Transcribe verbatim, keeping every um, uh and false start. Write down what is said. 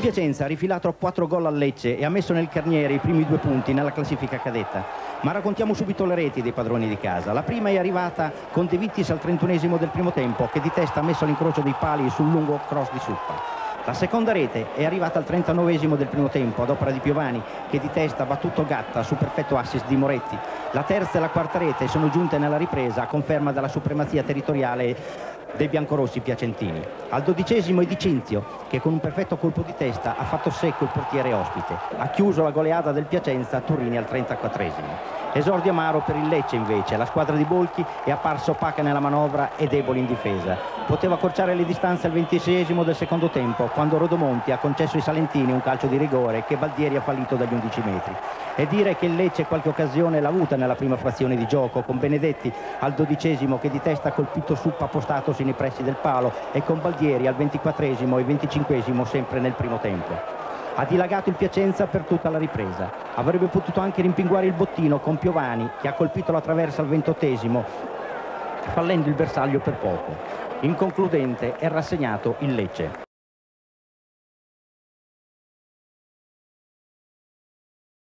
Piacenza ha rifilato quattro gol al Lecce e ha messo nel carniere i primi due punti nella classifica cadetta. Ma raccontiamo subito le reti dei padroni di casa. La prima è arrivata con De Vittis al trentunesimo del primo tempo, che di testa ha messo l'incrocio dei pali sul lungo cross di Suppa. La seconda rete è arrivata al trentanovesimo del primo tempo ad opera di Piovani, che di testa ha battuto Gatta su perfetto assist di Moretti. La terza e la quarta rete sono giunte nella ripresa a conferma della supremazia territoriale dei biancorossi piacentini. Al dodicesimo è Di Cinzio, che con un perfetto colpo di testa ha fatto secco il portiere ospite. Ha chiuso la goleada del Piacenza a Turini al trentaquattresimo. Esordio amaro per il Lecce invece. La squadra di Bolchi è apparsa opaca nella manovra e debole in difesa. Poteva accorciare le distanze al ventiseiesimo del secondo tempo, quando Rodomonti ha concesso ai salentini un calcio di rigore che Baldieri ha fallito dagli undici metri. E dire che il Lecce qualche occasione l'ha avuta nella prima frazione di gioco, con Benedetti al dodicesimo che di testa ha colpito Suppa appostatosi nei pressi del palo, e con Baldieri al ventiquattresimo e venticinquesimo sempre nel primo tempo. Ha dilagato il Piacenza per tutta la ripresa. Avrebbe potuto anche rimpinguare il bottino con Piovani, che ha colpito la traversa al ventottesimo, fallendo il bersaglio per poco. Inconcludente e rassegnato il Lecce.